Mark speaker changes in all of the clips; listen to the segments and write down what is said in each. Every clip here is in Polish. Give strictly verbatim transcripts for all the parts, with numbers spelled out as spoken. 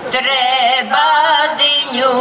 Speaker 1: Треба диню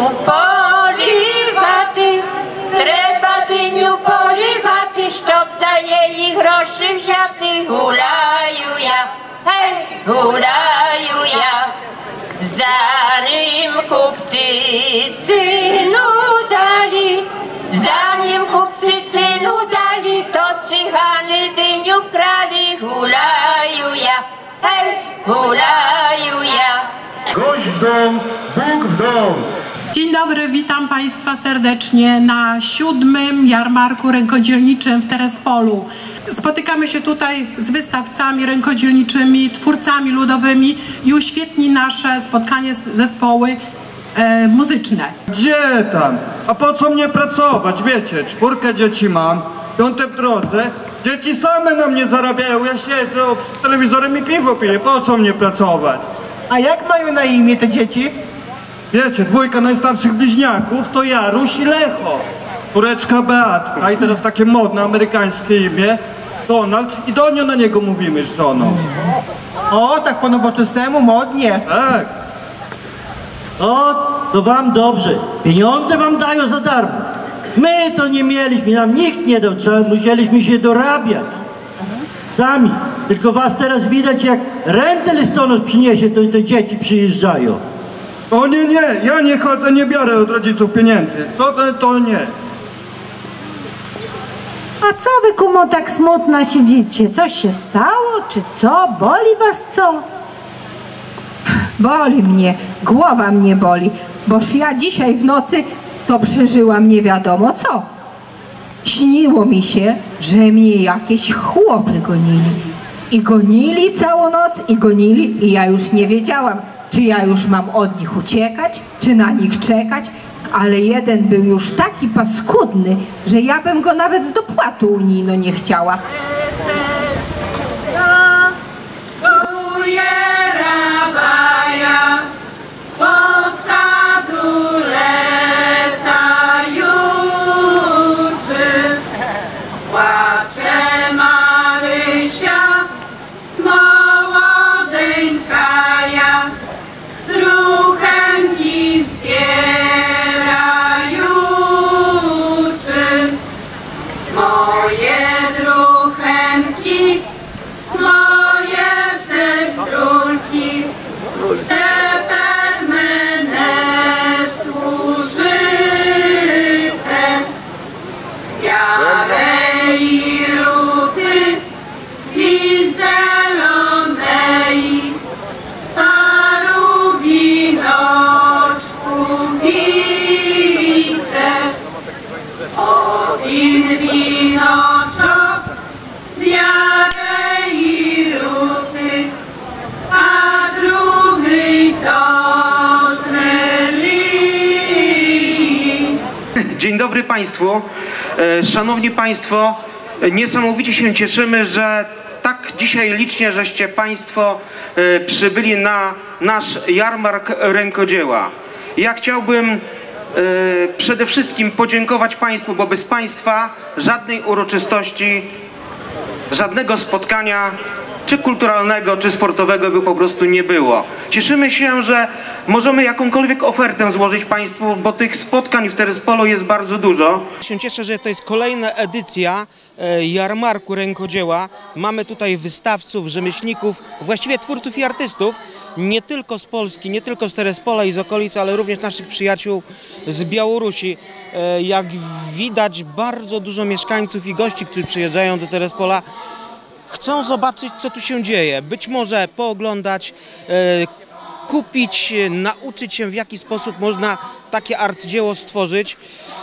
Speaker 1: полівати, треба диню полівати, щоб за її гроші взяти. Гуляю я, гей, гуляю я, за ним купці ціну далі, за ним купці ціну далі, то цигани диню вкрали. Гуляю я, гей, гуляю я.
Speaker 2: Gość w dom, Bóg w dom.
Speaker 3: Dzień dobry, witam Państwa serdecznie na siódmym jarmarku rękodzielniczym w Terespolu. Spotykamy się tutaj z wystawcami rękodzielniczymi, twórcami ludowymi i uświetni nasze spotkanie z zespoły e, muzyczne.
Speaker 4: Gdzie tam? A po co mnie pracować? Wiecie, czwórkę dzieci mam, piąte w drodze. Dzieci same na mnie zarabiają, ja siedzę przed telewizorem i piwo piję. Po co mnie pracować?
Speaker 5: A jak mają na imię te dzieci?
Speaker 4: Wiecie, dwójka najstarszych bliźniaków to Jaruś i Lecho. Córeczka Beatka i teraz takie modne amerykańskie imię Donald i Donio na niego mówimy z żoną.
Speaker 5: O, tak po nowoczesnemu, modnie.
Speaker 4: Tak.
Speaker 6: O, to wam dobrze. Pieniądze wam dają za darmo. My to nie mieliśmy, nam nikt nie dał, trzeba, musieliśmy się dorabiać. Sami. Tylko was teraz widać, jak rentę listonosz przyniesie, to te dzieci przyjeżdżają.
Speaker 4: O nie, nie, ja nie chodzę, nie biorę od rodziców pieniędzy. Co to, to nie.
Speaker 7: A co wy, kumo, tak smutno siedzicie? Coś się stało, czy co? Boli was co?
Speaker 8: Boli mnie, głowa mnie boli, boż ja dzisiaj w nocy to przeżyłam nie wiadomo co. Śniło mi się, że mnie jakieś chłopy gonili. I gonili całą noc, i gonili, i ja już nie wiedziałam, czy ja już mam od nich uciekać, czy na nich czekać, ale jeden był już taki paskudny, że ja bym go nawet z dopłatu unijno nie chciała.
Speaker 9: Dzień dobry Państwu. Szanowni Państwo, niesamowicie się cieszymy, że tak dzisiaj licznie żeście Państwo przybyli na nasz jarmark rękodzieła. Ja chciałbym przede wszystkim podziękować Państwu, bo bez Państwa żadnej uroczystości, żadnego spotkania, czy kulturalnego, czy sportowego by po prostu nie było. Cieszymy się, że możemy jakąkolwiek ofertę złożyć Państwu, bo tych spotkań w Terespolu jest bardzo dużo. Się cieszę, że to jest kolejna edycja jarmarku rękodzieła. Mamy tutaj wystawców, rzemieślników, właściwie twórców i artystów, nie tylko z Polski, nie tylko z Terespola i z okolic, ale również naszych przyjaciół z Białorusi. Jak widać, bardzo dużo mieszkańców i gości, którzy przyjeżdżają do Terespola, chcą zobaczyć, co tu się dzieje, być może pooglądać, e, kupić, nauczyć się, w jaki sposób można takie arcydzieło stworzyć.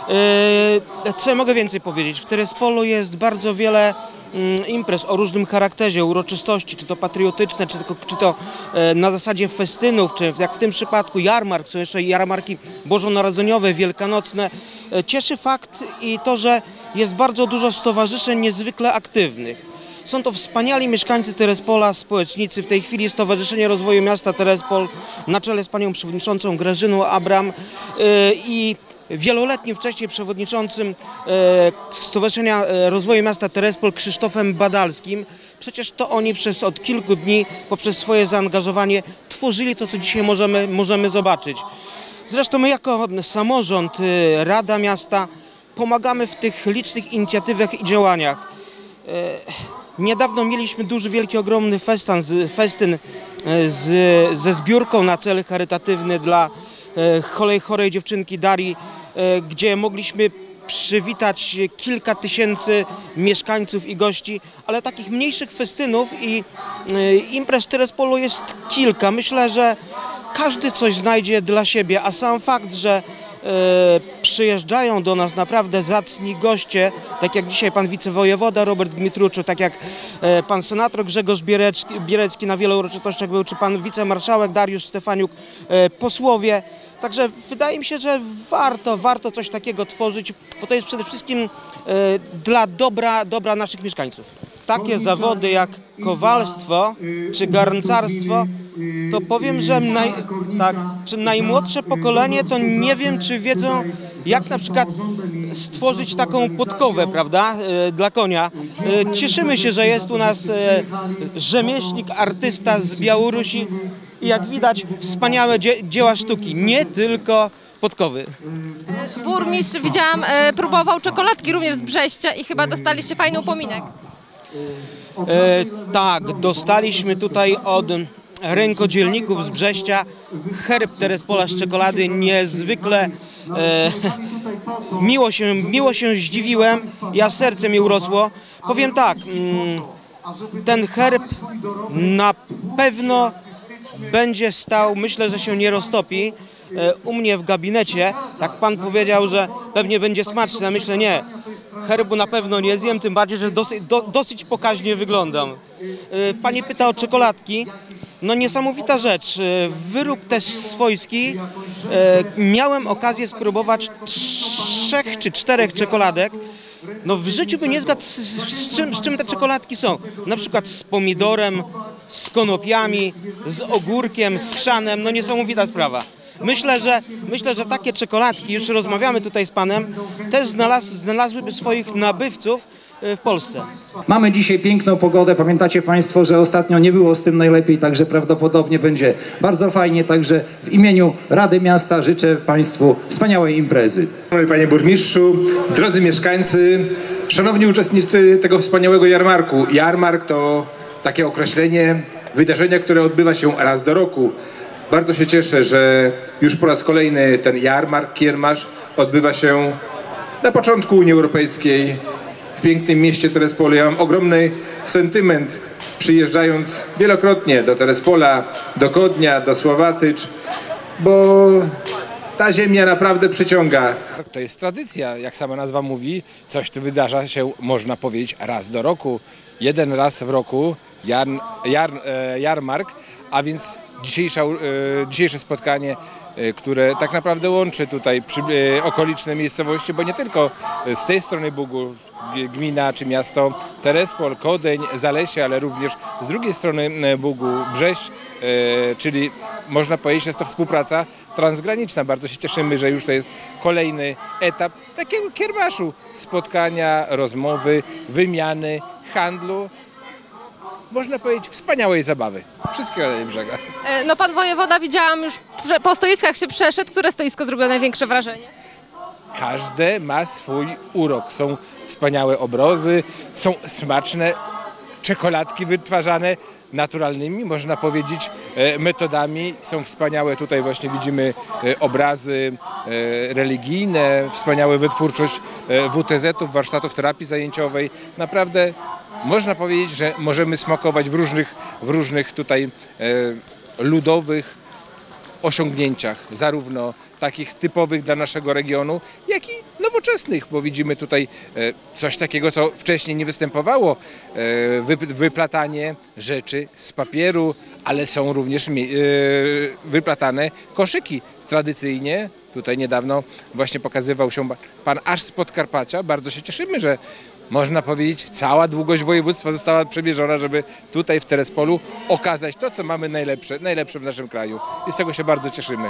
Speaker 9: E, co mogę więcej powiedzieć? W Terespolu jest bardzo wiele mm, imprez o różnym charakterze, uroczystości, czy to patriotyczne, czy to, czy to e, na zasadzie festynów, czy jak w tym przypadku jarmark, są jeszcze jarmarki bożonarodzeniowe, wielkanocne. E, cieszy fakt i to, że jest bardzo dużo stowarzyszeń niezwykle aktywnych. Są to wspaniali mieszkańcy Terespola, społecznicy. W tej chwili Stowarzyszenie Rozwoju Miasta Terespol na czele z panią przewodniczącą Grażyną Abram yy, i wieloletnim wcześniej przewodniczącym yy, Stowarzyszenia Rozwoju Miasta Terespol Krzysztofem Badalskim przecież to oni przez od kilku dni poprzez swoje zaangażowanie tworzyli to, co dzisiaj możemy, możemy zobaczyć. Zresztą my jako samorząd, Rada Miasta pomagamy w tych licznych inicjatywach i działaniach. Niedawno mieliśmy duży, wielki, ogromny festan, festyn z, ze zbiórką na cel charytatywny dla chorej, chorej dziewczynki Darii, gdzie mogliśmy przywitać kilka tysięcy mieszkańców i gości, ale takich mniejszych festynów i imprez w Terespolu jest kilka. Myślę, że każdy coś znajdzie dla siebie, a sam fakt, że e, przyjeżdżają do nas naprawdę zacni goście, tak jak dzisiaj pan wicewojewoda Robert Gmitruczu, tak jak e, pan senator Grzegorz Bierecki, Bierecki na wielu uroczystościach był, czy pan wicemarszałek Dariusz Stefaniuk, e, posłowie. Także wydaje mi się, że warto, warto coś takiego tworzyć, bo to jest przede wszystkim e, dla dobra, dobra naszych mieszkańców. Takie zawody jak kowalstwo czy garncarstwo, to powiem, że naj, tak, czy najmłodsze pokolenie to nie wiem, czy wiedzą, jak na przykład stworzyć taką podkowę, prawda, e, dla konia. E, cieszymy się, że jest u nas e, rzemieślnik, artysta z Białorusi i jak widać wspaniałe dzie dzieła sztuki, nie tylko podkowy.
Speaker 10: Burmistrz, widziałam, e, próbował czekoladki również z Brześcia i chyba dostaliście fajny upominek.
Speaker 9: E, tak, dostaliśmy tutaj od rękodzielników z Brześcia herb Terespola z czekolady. Niezwykle e, miło się, miło się zdziwiłem, ja serce mi urosło. Powiem tak, mm, ten herb na pewno będzie stał, myślę, że się nie roztopi. E, u mnie w gabinecie, tak pan powiedział, że pewnie będzie smaczne, myślę nie. Herbu na pewno nie zjem, tym bardziej, że dosyć, do, dosyć pokaźnie wyglądam. E, pani pyta o czekoladki. No niesamowita rzecz. Wyrób też swojski. E, miałem okazję spróbować trzech czy czterech czekoladek. No w życiu by nie zgadł z, z, czym, z czym te czekoladki są. Na przykład z pomidorem, z konopiami, z ogórkiem, z chrzanem. No niesamowita sprawa. Myślę, że, myślę, że takie czekoladki, już rozmawiamy tutaj z panem, też znalaz, znalazłyby swoich nabywców w Polsce.
Speaker 11: Mamy dzisiaj piękną pogodę. Pamiętacie państwo, że ostatnio nie było z tym najlepiej, także prawdopodobnie będzie bardzo fajnie. Także w imieniu Rady Miasta życzę państwu wspaniałej imprezy.
Speaker 12: Panie burmistrzu, drodzy mieszkańcy, szanowni uczestnicy tego wspaniałego jarmarku. Jarmark to takie określenie wydarzenia, które odbywa się raz do roku. Bardzo się cieszę, że już po raz kolejny ten jarmark, kiermasz odbywa się na początku Unii Europejskiej w pięknym mieście Terespolu. Ja mam ogromny sentyment, przyjeżdżając wielokrotnie do Terespola, do Kodnia, do Sławatycz, bo ta ziemia naprawdę przyciąga.
Speaker 13: To jest tradycja, jak sama nazwa mówi, coś tu wydarza się, można powiedzieć, raz do roku. Jeden raz w roku jar, jar, jarmark, a więc Dzisiejsza, dzisiejsze spotkanie, które tak naprawdę łączy tutaj przy, okoliczne miejscowości, bo nie tylko z tej strony Bugu, gmina czy miasto Terespol, Kodeń, Zalesie, ale również z drugiej strony Bugu, Brześć, czyli można powiedzieć, jest to współpraca transgraniczna. Bardzo się cieszymy, że już to jest kolejny etap takiego kiermaszu, spotkania, rozmowy, wymiany, handlu. Można powiedzieć, wspaniałej zabawy. Wszystkiego najlepszego.
Speaker 10: No pan wojewoda, widziałam już, po stoiskach się przeszedł. Które stoisko zrobiło największe wrażenie?
Speaker 13: Każde ma swój urok. Są wspaniałe obrazy, są smaczne czekoladki wytwarzane naturalnymi, można powiedzieć, metodami. Są wspaniałe, tutaj właśnie widzimy obrazy religijne, wspaniałe wytwórczość W T Z-ów, warsztatów terapii zajęciowej. Naprawdę można powiedzieć, że możemy smakować w różnych, w różnych tutaj ludowych osiągnięciach, zarówno takich typowych dla naszego regionu, jak i nowoczesnych, bo widzimy tutaj coś takiego, co wcześniej nie występowało, wyplatanie rzeczy z papieru, ale są również wyplatane koszyki. Tradycyjnie, tutaj niedawno właśnie pokazywał się pan aż z Podkarpacia. Bardzo się cieszymy, że można powiedzieć, cała długość województwa została przemierzona, żeby tutaj w Terespolu okazać to, co mamy najlepsze, najlepsze w naszym kraju. I z tego się bardzo cieszymy.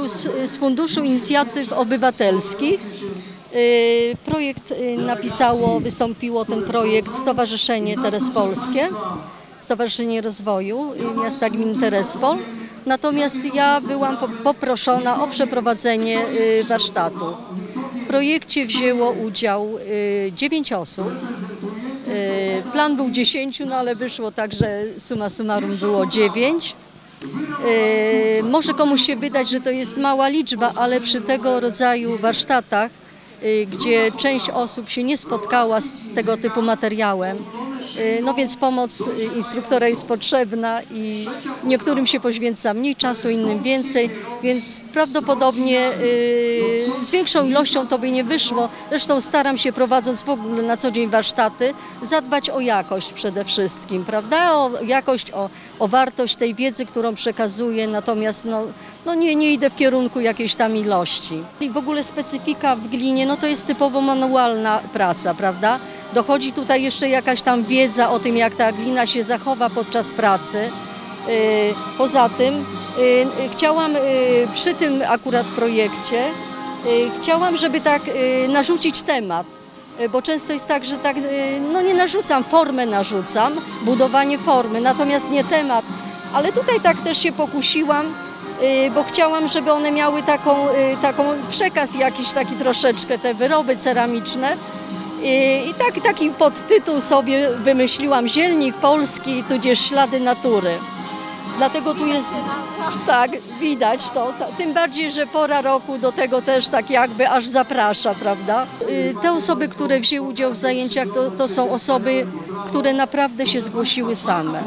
Speaker 14: z, z Funduszu Inicjatyw Obywatelskich. Projekt napisało, wystąpiło ten projekt Stowarzyszenie Terespolskie, Stowarzyszenie Rozwoju Miasta Gminy Terespol. Natomiast ja byłam poproszona o przeprowadzenie warsztatu. W projekcie wzięło udział dziewięć osób. Plan był dziesięciu, no ale wyszło tak, że summa summarum było dziewięć. Może komuś się wydać, że to jest mała liczba, ale przy tego rodzaju warsztatach, gdzie część osób się nie spotkała z tego typu materiałem, no więc pomoc instruktora jest potrzebna i niektórym się poświęca mniej czasu, innym więcej, więc prawdopodobnie z większą ilością to by nie wyszło. Zresztą staram się, prowadząc w ogóle na co dzień warsztaty, zadbać o jakość przede wszystkim, prawda? O jakość, o, o wartość tej wiedzy, którą przekazuję, natomiast no, no nie, nie idę w kierunku jakiejś tam ilości. I w ogóle specyfika w glinie, no to jest typowo manualna praca, prawda? Dochodzi tutaj jeszcze jakaś tam wiedza o tym, jak ta glina się zachowa podczas pracy. Poza tym chciałam przy tym akurat projekcie, chciałam, żeby tak narzucić temat, bo często jest tak, że tak, no nie narzucam, formę narzucam, budowanie formy, natomiast nie temat, ale tutaj tak też się pokusiłam, bo chciałam, żeby one miały taką, taką przekaz jakiś taki troszeczkę, te wyroby ceramiczne. I tak, taki podtytuł sobie wymyśliłam: Zielnik Polski, tudzież ślady natury. Dlatego tu jest, tak, widać to, tym bardziej, że pora roku do tego też tak jakby aż zaprasza, prawda? Te osoby, które wzięły udział w zajęciach, to, to są osoby, które naprawdę się zgłosiły same.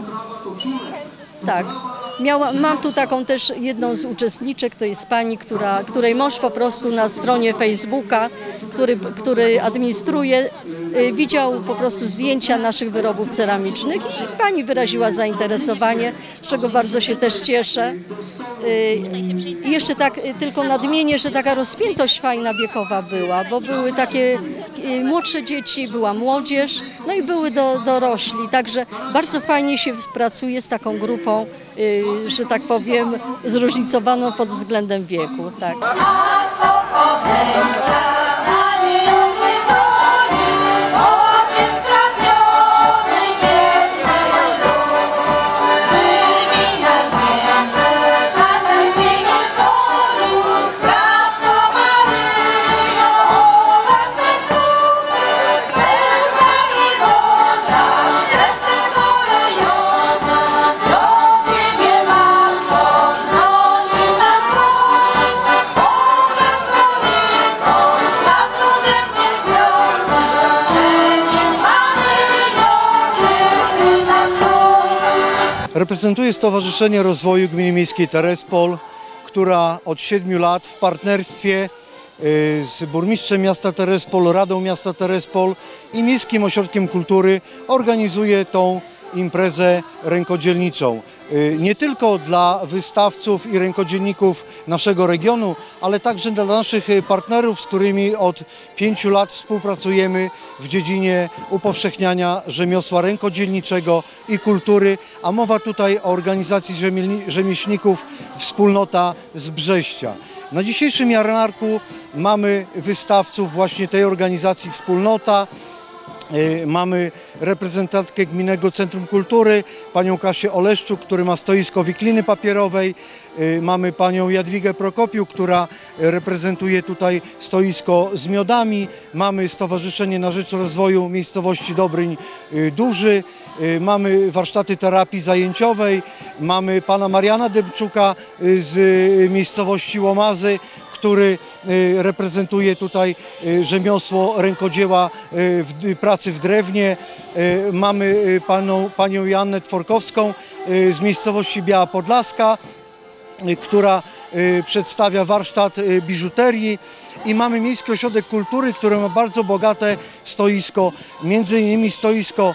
Speaker 14: Tak. Miała, mam tu taką też jedną z uczestniczek, to jest pani, która, której mąż po prostu na stronie Facebooka, który, który administruje, y, widział po prostu zdjęcia naszych wyrobów ceramicznych i pani wyraziła zainteresowanie, z czego bardzo się też cieszę. I jeszcze tak tylko nadmienię, że taka rozpiętość fajna wiekowa była, bo były takie młodsze dzieci, była młodzież, no i były do, dorośli, także bardzo fajnie się pracuje z taką grupą, że tak powiem, zróżnicowaną pod względem wieku. Tak.
Speaker 15: Reprezentuję Stowarzyszenie Rozwoju Gminy Miejskiej Terespol, która od siedmiu lat w partnerstwie z burmistrzem miasta Terespol, Radą Miasta Terespol i Miejskim Ośrodkiem Kultury organizuje tą imprezę rękodzielniczą. Nie tylko dla wystawców i rękodzielników naszego regionu, ale także dla naszych partnerów, z którymi od pięciu lat współpracujemy w dziedzinie upowszechniania rzemiosła rękodzielniczego i kultury, a mowa tutaj o organizacji rzemieślników Wspólnota z Brześcia. Na dzisiejszym jarmarku mamy wystawców właśnie tej organizacji Wspólnota. Mamy reprezentantkę Gminnego Centrum Kultury, panią Kasię Oleszczuk, który ma stoisko wikliny papierowej. Mamy panią Jadwigę Prokopiuk, która reprezentuje tutaj stoisko z miodami. Mamy Stowarzyszenie na Rzecz Rozwoju Miejscowości Dobryń Duży. Mamy warsztaty terapii zajęciowej. Mamy pana Mariana Dębczuka z miejscowości Łomazy, który reprezentuje tutaj rzemiosło rękodzieła w pracy w drewnie. Mamy panią, panią Joannę Tworkowską z miejscowości Biała Podlaska, która przedstawia warsztat biżuterii, i mamy Miejski Ośrodek Kultury, który ma bardzo bogate stoisko, między innymi stoisko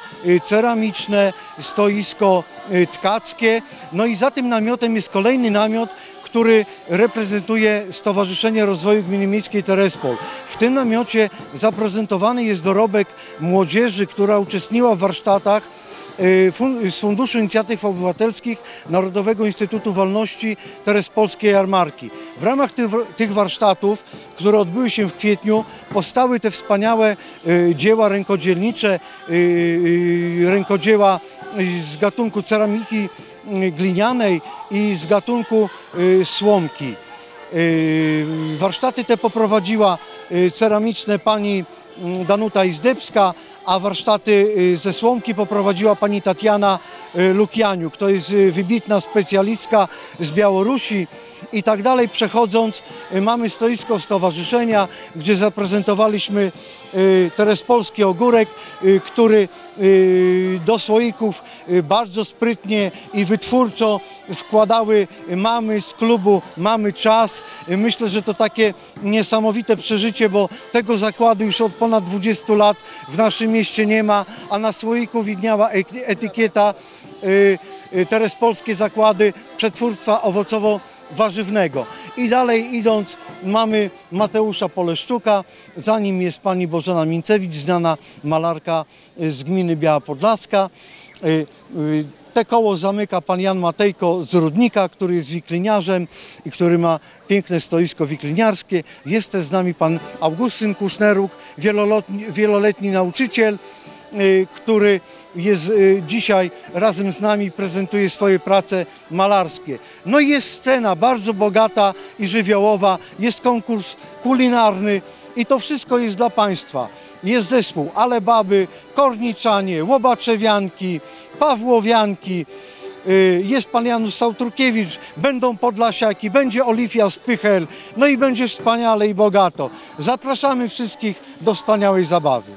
Speaker 15: ceramiczne, stoisko tkackie. No i za tym namiotem jest kolejny namiot, który reprezentuje Stowarzyszenie Rozwoju Gminy Miejskiej Terespol. W tym namiocie zaprezentowany jest dorobek młodzieży, która uczestniczyła w warsztatach z Funduszu Inicjatyw Obywatelskich Narodowego Instytutu Wolności Terespolskiej Jarmarki. W ramach tych, tych warsztatów, które odbyły się w kwietniu, powstały te wspaniałe dzieła rękodzielnicze, rękodzieła z gatunku ceramiki glinianej i z gatunku słomki. Warsztaty te poprowadziła ceramiczne pani Danuta Izdebska, a warsztaty ze słomki poprowadziła pani Tatiana Lukianiuk. To jest wybitna specjalistka z Białorusi i tak dalej. Przechodząc, mamy stoisko stowarzyszenia, gdzie zaprezentowaliśmy terespolski ogórek, który do słoików bardzo sprytnie i wytwórczo wkładały mamy z klubu Mamy Czas. Myślę, że to takie niesamowite przeżycie, bo tego zakładu już od ponad dwudziestu lat w naszym mieście nie ma, a na słoiku widniała etykieta Terespolskie Zakłady Przetwórstwa Owocowo-Warzywnego. I dalej idąc, mamy Mateusza Poleszczuka, za nim jest pani Bożena Mincewicz, znana malarka z gminy Biała Podlaska. Te koło zamyka pan Jan Matejko z Rudnika, który jest wikliniarzem i który ma piękne stoisko wikliniarskie. Jest też z nami pan Augustyn Kuszneruk, wieloletni, wieloletni nauczyciel, który jest dzisiaj razem z nami, prezentuje swoje prace malarskie. No i jest scena bardzo bogata i żywiołowa, jest konkurs kulinarny i to wszystko jest dla Państwa. Jest zespół Alebaby, Korniczanie, Łobaczewianki, Pawłowianki, jest pan Janusz Sautrkiewicz, będą Podlasiaki, będzie Oliwia Spychel, no i będzie wspaniale i bogato. Zapraszamy wszystkich do wspaniałej zabawy.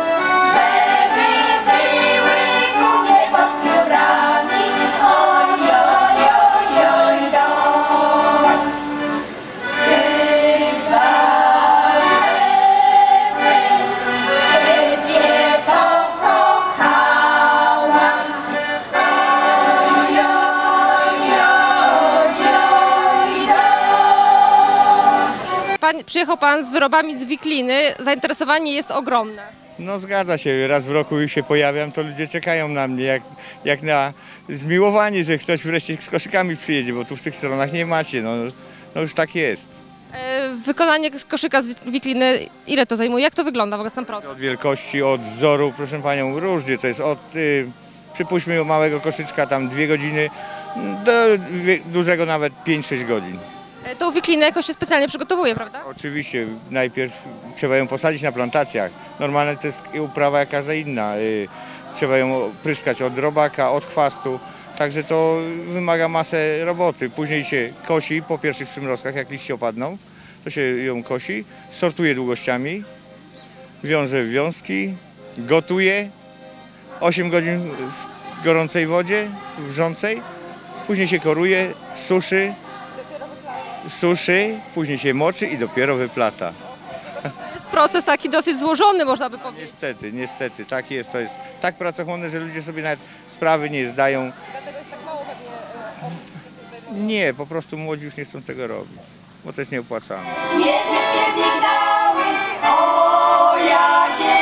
Speaker 10: Pan, przyjechał pan z wyrobami z Wikliny, zainteresowanie jest ogromne.
Speaker 16: No zgadza się, raz w roku już się pojawiam, to ludzie czekają na mnie jak, jak na zmiłowanie, że ktoś wreszcie z koszykami przyjedzie, bo tu w tych stronach nie macie, no, no już tak jest.
Speaker 10: E, wykonanie koszyka z Wikliny, ile to zajmuje, jak to wygląda w ogóle sam proces?
Speaker 16: Od wielkości, od wzoru, proszę panią, różnie, to jest od, y, przypuśćmy małego koszyczka tam dwie godziny, do dużego nawet pięć sześć godzin.
Speaker 10: Tą wiklinę jakoś się specjalnie przygotowuje, prawda?
Speaker 16: Oczywiście, najpierw trzeba ją posadzić na plantacjach. Normalnie to jest uprawa jak każda inna. Trzeba ją pryskać od robaka, od chwastu, także to wymaga masę roboty. Później się kosi po pierwszych przymrozkach, jak liście opadną, to się ją kosi, sortuje długościami, wiąże wiązki, gotuje osiem godzin w gorącej wodzie, wrzącej, później się koruje, suszy, suszy, później się moczy i dopiero wyplata.
Speaker 10: To jest proces taki dosyć złożony, można by powiedzieć.
Speaker 16: Niestety, niestety, tak jest. To jest tak pracochłonne, że ludzie sobie nawet sprawy nie zdają.
Speaker 10: Dlatego jest tak mało pewnie osób, którzy się tym zajmują.
Speaker 16: Nie, po prostu młodzi już nie chcą tego robić, bo to jest nieopłacalne.
Speaker 1: Niebieskie migdały, o jakie